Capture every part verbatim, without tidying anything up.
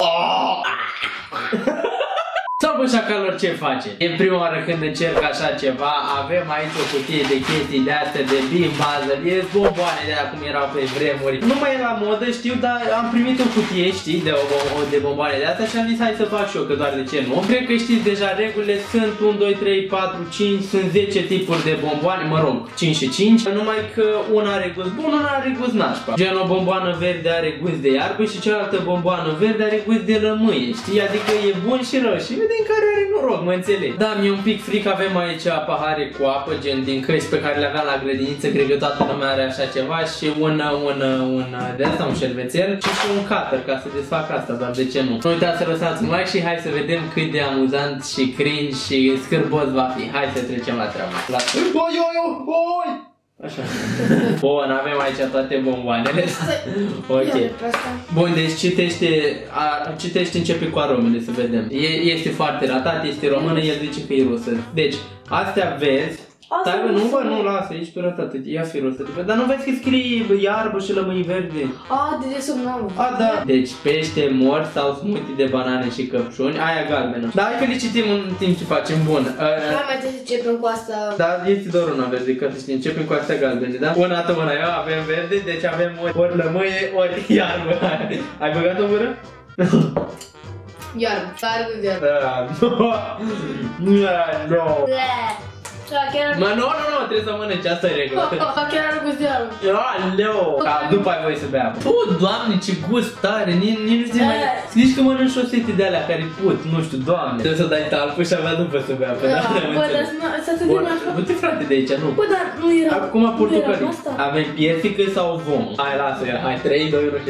Sau șacalor, ce face? E prima oară când încerc așa ceva. Avem aici o cutie de chestii de astea de Bim Puzzle. E bomboane de acum erau pe vremuri. Nu mai e la modă, știu, dar am primit o cutie, știi, de, o, de bomboane de astea și am zis hai să fac și eu, că doar de ce nu. Cred că știți deja regulile, sunt unu, doi, trei, patru, cinci, sunt zece tipuri de bomboane, mă rog, cinci și cinci. Numai că una are gust bun, una are gust nașpa. Gen o bomboană verde are gust de iarbă și cealaltă bomboană verde are gust de lămâie, știi? Adică e bun și rău și vedem care are noroc, mă înțeleg. Da, mi-e un pic fric, avem aici pahare cu apă, gen din căști pe care le aveam la grădiniță, cred că toată lumea are așa ceva și un, un, un, de asta un șervețel și și un cutter ca să desfac asta, dar de ce nu? Nu uitați să lăsați un like și hai să vedem cât de amuzant și cringe și scârbos va fi. Hai să trecem la treaba. La... Oi, oi, oi! Așa. Bun, avem aici toate bomboanele. Ok. Bun, deci citește, a, citește, începe cu aromele să vedem. E, este foarte ratat, este română, el zice că e rusă. Deci, astea vezi. Stai, bă, nu, bă, nu, lasă, ești pe ratată, ia fi rusă. Dar nu vezi că scrie iarbă și lămâi verde? A, de desubt n-am. A, da. Deci, pește mort sau smoothie de banane și căpșuni, aia galbenă. Da, hai că le citim în timp ce facem, bun. Hai mai trebuie să începem cu asta. Da, este doar una verde, ca să știi, începem cu astea galbene, da? Una dată mâna, eu avem verde, deci avem ori, ori lămâie, ori iarbă. Ai băgat o mână? Iarbă, tare cu iarbă. Da, nu, nu. Mă, nu, nu, nu, trebuie să mănânci, asta e regulă. Chiar are gust de iarbă. Aleu, după ai voie să bea apă. Pu, doamne, ce gust tare, nici nu știu mai... Zici că mănânci șosete de alea care put, nu știu, doamne. Trebuie să dai talpă și avea după să bea apă, da? Bă, dar să te dăm așa. Du-te, frate, de aici, nu. Bă, dar nu era... Acum portocalii. Avem piersică sau vom? Hai, lasă-i, hai, trei, doi, unu,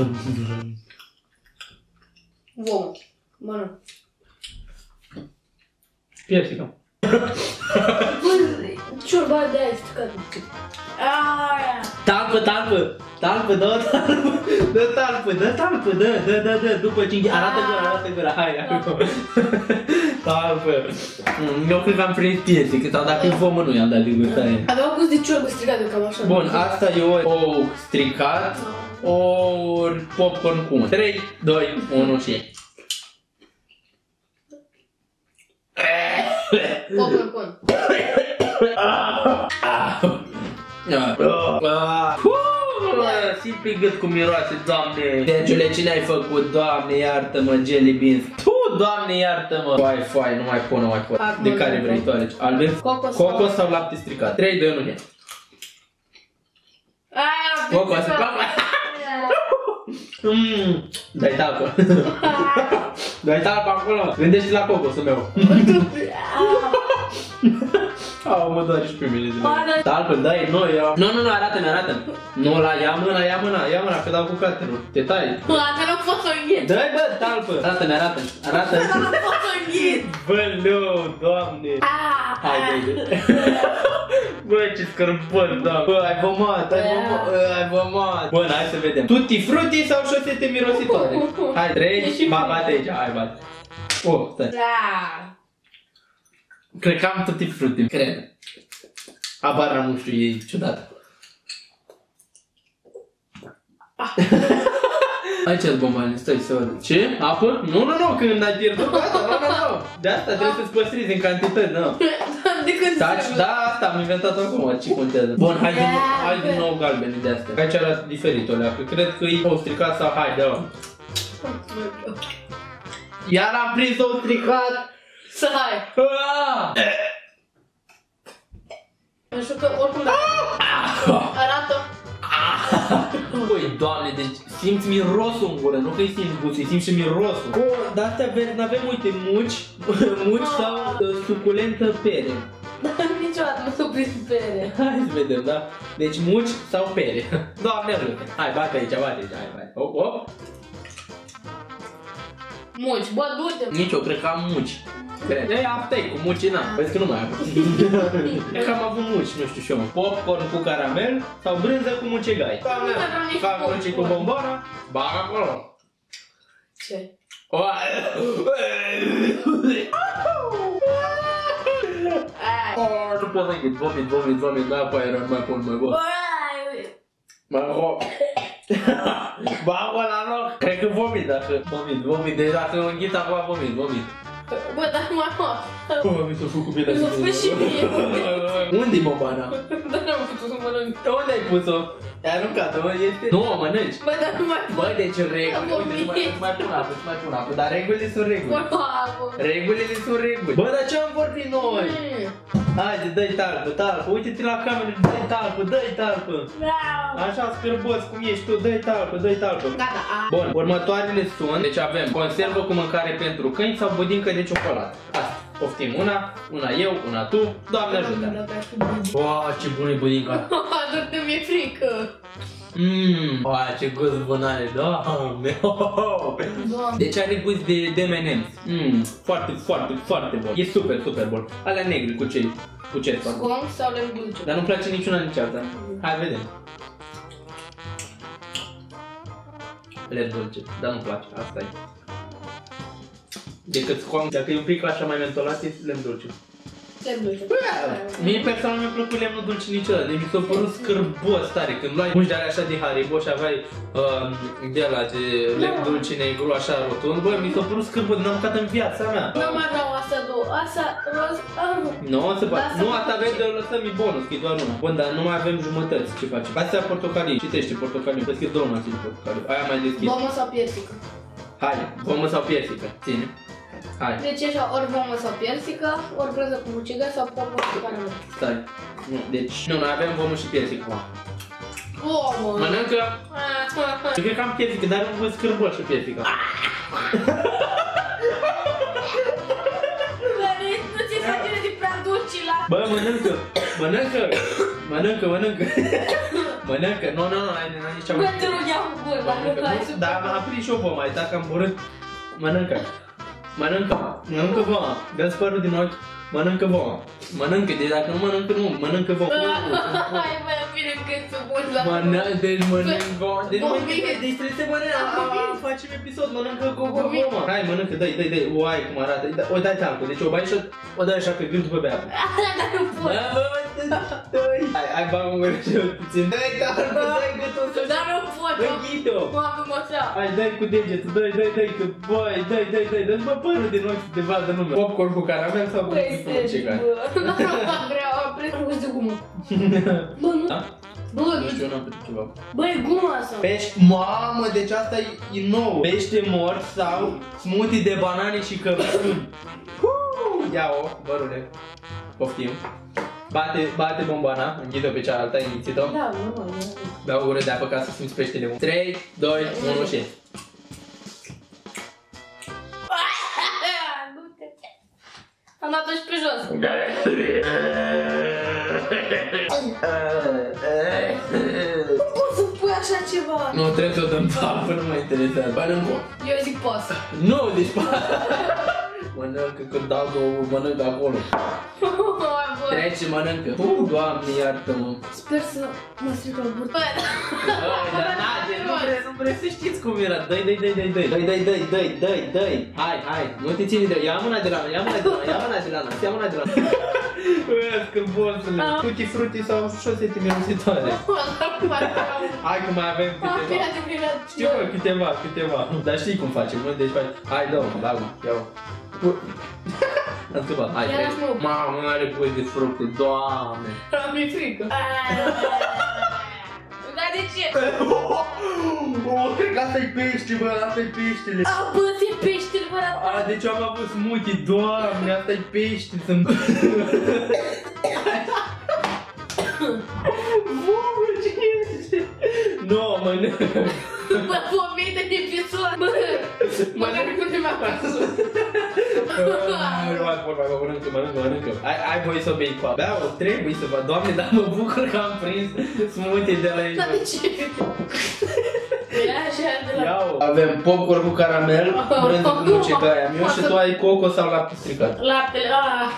vom. Mănânc. Piersică. Bă, ciorba de aia este stricat. Aia. Talpă, talpă, talpă, dă talpă, dă talpă, dă talpă, dă, dă, dă, dă, după cinci, arată gura, arată gura, hai, acum. Talpă. Eu cred că am prins piersică, sau dacă e vomă nu i-am dat de gustare. Avea gust de ciorbă stricată, cam așa. Bun, asta e ori ou stricat, ori popcorn cu unt. trei, doi, unu și... Popcorn cu unt. Simpli gât cum miroase, Doamne. Sergiule, ce ne-ai făcut? Doamne, iartă-mă, jelly beans. Tu, Doamne, iartă-mă. Foai, foai, nu mai pun, nu mai pun. De care vrei tu alegi? Albe? Cocos, Cocos sau lapte stricat? trei, doi, unu, Cocos, cocos. Mmm, dai talpă. Dai talpă acolo. Gândește la cocosul meu. Au, mă doare și pe mine zile. Talpă, dai, nu, eu... Nu, nu, nu, arată-mi, arată-mi. Nu, la, ia mâna, ia mâna, ia mâna, că dau cu caterul. Te tai. Bă, că nu pot să o înghet. Dai, bă, talpă. Arată-mi, arată-mi, arată-mi. Nu pot să o înghet. Bă, nu, Doamne. Hai, dai, bă, ce scârbos, da. Bă, ai vomat, ai vomat, ai vomat. Bun, hai să vedem. Tutti frutti sau șosete mirositoare? Hai, treci, ba, bate aici, hai, bate. Oh, stai. Cred că am tutti frutti, cred. Abar nu știu, e ciudat. Aici-s bomboane, stai să văd. Ce? Apă? Nu, nu, nu, când ai pierdut gata, nu, nu, nu. De asta trebuie să-ți păstrezi în cantități, nu. De când Taci, da, asta am inventat acum, ce contează. Bun, hai din nou, hai din nou galbene de astea. Aici arată diferit o leacă, cred că e ou stricat sau hai, de-o. Iar am prins ou stricat. Să hai. Nu știu că oricum arată. Băi, Doamne, deci simți mirosul în gură, nu că îi simți gustul, îi simți și mirosul. Oh, dar astea verzi, n-avem, uite, muci, muci sau suculentă pere. Dar niciodată nu s-o prins pere. Hai să vedem, da? Deci muci sau pere. Doamne ajută. Hai, bate aici, bate aici, hai, bate. Hop, hop. Muci, bă, du-te. Nici eu, cred că am muci. Cred. Ei, aptei, cu muci n-am. Vezi că nu mai am. Cred că am avut muci, nu știu și eu. Popcorn cu caramel sau brânză cu mucegai. Doamne, fac muci cu bombona, bag acolo. Ce? Nu pot să înghit, vomit, vomit, vomit, mai apoi era, mai pun, mai bă. Mai hop. Bagă la loc. Cred că Eu vomit dacă... Vomit, vomit, deci dacă înghit acum vomit, vomit. Bă, dar nu mai fac. Bă, mi s-a făcut bine. Mi s-a făcut și mie. Unde-i bombana? Dar n-am putut să mănânc. Unde ai pus-o? Ai aruncat-o, este... Nu, o mănânci. Bă, dar nu mai Bă, deci reguli, uite, îți mai, îți mai pun apă, îți mai pun apă, dar regulile sunt reguli. Regulile sunt reguli. Bă, dar ce am vorbit noi? Haide, dă-i talpă, talpă, uite-te la cameră, dă-i talpă, dă-i talpă. Așa scârbos cum ești tu, dă-i talpă, dă-i talpă. Gata. Bun, următoarele sunt, deci avem conservă cu mâncare pentru câini sau budincă de ciocolată. Asta, poftim una, una eu, una tu, Doamne ajută. Wow, ce bună e budinca. Doar că mi-e frică. Mmm, wow, ce gust bun are, Doamne. Deci are gust de de M and M's. Mmm, foarte, foarte, foarte bun. E super, super bun. Alea negri cu ce? Cu ce? Scong sau lemn dulce? Dar nu-mi place niciuna nici alta. Hai, vedem. Lemn dulce, dar nu-mi place, asta e. Decât scong, dacă e un pic așa mai mentolat, e lemn dulce. Lemn dulce. Mie personal nu mi-a plăcut lemnul dulce niciodată, deci mi s-a părut scârbos tare. Când luai muși de alea așa de Haribo și aveai uh, de ăla de lemn dulce negru așa rotund, bă, mi s-a părut scârbos, n-am mâncat în viața mea. Nu mai vreau asta două, asta roz, ah. Nu, o să fac. Nu, asta avem de lăsăm e bonus, că e doar una. Bun, dar nu mai avem jumătăți, ce facem? Astea portocalii, citește portocalii, deschid două noastre de portocalii, aia mai deschid. Bomă sau piersică? Hai, bomă sau piersică, ține. Hai. Deci așa, ori bomă sau piersică, ori brânză cu mucigă sau pomă cu caramel. Stai. Nu, deci, nu, noi avem bomă și piersică. Bomă! Mănâncă! Și cred că am piersică, dar nu vă scârbă și piersică. Nu ți-e face de prea dulci la... Bă, mănâncă! Mănâncă! Mănâncă, mănâncă! Mănâncă! Nu, nu, nu, n-ai nici Bă, te rog, iau cu gură, dacă faci super. Dar m-a aprins și o bomă, ai dat că am borât. Mănâncă! Mănâncă! Mănâncă voma! Dă-ți părul din ochi! Mănâncă voma! Mănâncă, deci dacă nu mănâncă, nu, mănâncă voma! Hai, bă, bine că e bun la... Mănâncă, deci mănâncă voma! Deci deci trebuie să mănâncă! Facem episod, mănâncă cu voma! Hai, mănâncă, dă-i, dă-i, dă-i! Uai, cum arată! O dai talcul, deci o bai și o dai așa pe gând după beapă! Dar nu pot! Dă-i! Hai, hai, bag un gură și puțin! Dă-i talcul, dă-i gâtul să... Dar nu pot! Înghit-o! Nu avem așa! Hai, dă-i cu degetul, dă-i, dă-i, dă-i, că băi, dă-i, dă-i, dă-i, dă-ți bă părul din ochi să te vadă nume. Popcorn cu caramel sau cu muciga? Bă, nu vreau, am prins de gumă. Bă, nu. Bă, Nu știu, eu n-am putut ceva. bă, e guma asta. Pești, mamă, deci asta e, e nou. Pește mort sau smoothie de banane și căpșuni. Ia-o, bărule. Poftim. Bate, bate bombana, înghid-o pe cealaltă, inițit-o. Da, nu, nu, nu. Beau o gură de apă ca să simți peștele. trei, doi, unu și... Am dat-o și pe jos. Nu poți să pui așa ceva. Nu, trebuie să o dăm talpă, nu mă interesează. Mănâncă. Eu zic poți. Nu, deci... Mănâncă, când dau două, mănâncă acolo. Trece, mănâncă. Uh, Doamne, iartă-mă. Sper să mă strică la burtă. Dar n-ade, nu vreți, nu vreți să știți cum era. Dă-i, dă-i, dă-i, dă-i, dă-i, dă-i, dă-i, dă-i, dă-i, dă-i. Hai, hai, nu te ține de... Ia mâna de lana, ia mâna de lana, ia mâna de lana, ia mâna de lana. Bă, scârbosule. Tutti frutti sau șosete mirositoare. Hai că mai avem câteva. Știu că câteva, câteva. Dar știi cum facem, nu? Deci faci... Hai, dă-o, dă-o, ia-o. Am scăpat, hai, hai. Mamă, are gust de fructe, Doamne. Mi-e frică. Dar de ce? Oh, cred că asta-i pește, bă, asta-i peștele. A, bă, ți-e peștele, bă, A, deci am avut smoothie, Doamne, asta-i pește, să-mi... Mamă, ce este? Nu, mănânc. Bă, vomite de pizon, bă. Măcar că nu mi-a pasă. Mănâncă, mănâncă, mănâncă. Ai voie să o bei cu apă. Da, o trebuie să văd. Doamne, dar mă bucur că am prins smoothie de la aici. Dar de ce? Ia așa de la... Iau. Avem popcorn cu caramel, brânză cu muciga aia miu și tu ai coco sau lapte stricat. Laptele, aaa.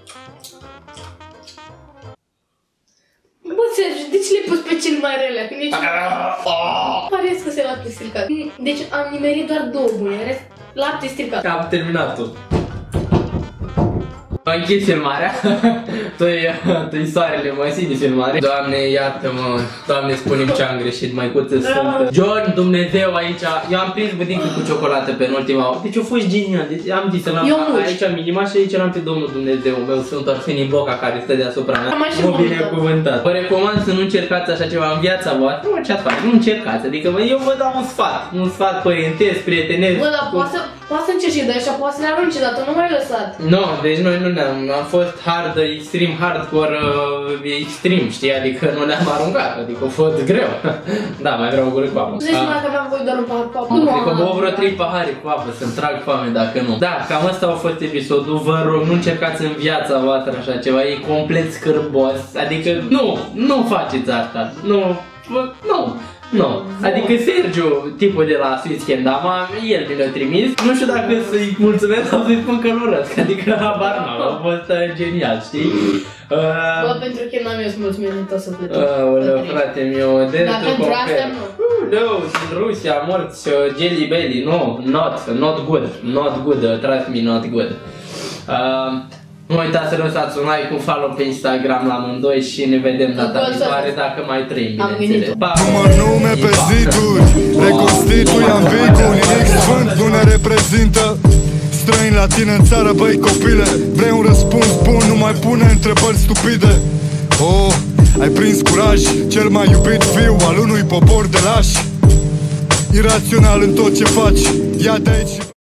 Bă, Sergiu, de ce le-ai pus pe cel mai rele? Nici... Pare că se lapte stricat. Deci am nimerit doar două bune, rest lapte stricat. Am terminat tot. Am închis filmarea. Tu-i soarele, mă, zi de filmare. Doamne, iartă-mă. Doamne, spune-mi ce am greșit, măicuță sfântă. John, Dumnezeu, aici. Eu am prins budincă cu ciocolată pe ultima. Deci a fost genial. Deci am zis să l-am aici am inima și aici l-am pe Domnul Dumnezeu meu Sfânt Arsenii Boca care stă deasupra mea. Mă binecuvântat. Vă recomand să nu încercați așa ceva în viața voastră. Ce ați face? Nu încercați. Adică eu vă dau un sfat. Un sfat părintesc, prietenesc. Bă, dar poate să, poate să încerci de așa, poate să le arunci, dar tu nu m-ai lăsat. Nu, deci noi nu ne-am, am fost hard, extreme, hardcore, uh, extreme, știi? Adică nu ne-am aruncat, adică a fost greu. Da, mai vreau o gură cu apă. Zici numai că aveam voi doar un pahar cu apă. Cred că bău vreo trei pahare cu apă, să-mi trag foame dacă nu. Da, cam asta a fost episodul, vă rog, nu încercați în viața voastră așa ceva, e complet scârbos. Adică nu, nu faceți asta, nu, nu. Nu, adică Sergiu, tipul de la Sweet Kendama, el mi l-a trimis. Nu știu dacă să-i mulțumesc sau să-i spun că-l urăsc, adică habar n-am, a fost genial, știi? Uh, Bă, pentru că n-am eu să mulțumesc de tot sufletul. Aoleu, frate meu, de dar pentru asta nu. Nu, sunt Rusia, morți, Jelly Belly, no, not, not good, not good, trust me, not good. Uh, Nu uitați să lăsați un like, un follow pe Instagram la amândoi și ne vedem data viitoare dacă mai trăim, bineînțeles. Număr nume pe ziduri, reconstitui ambigul, nimic sfânt nu ne reprezintă. Străin la tine în țară, băi copile, vrei un răspuns bun, nu mai pune întrebări stupide. Oh, ai prins curaj, cel mai iubit fiu al unui popor de lași. Irațional în tot ce faci, ia de aici.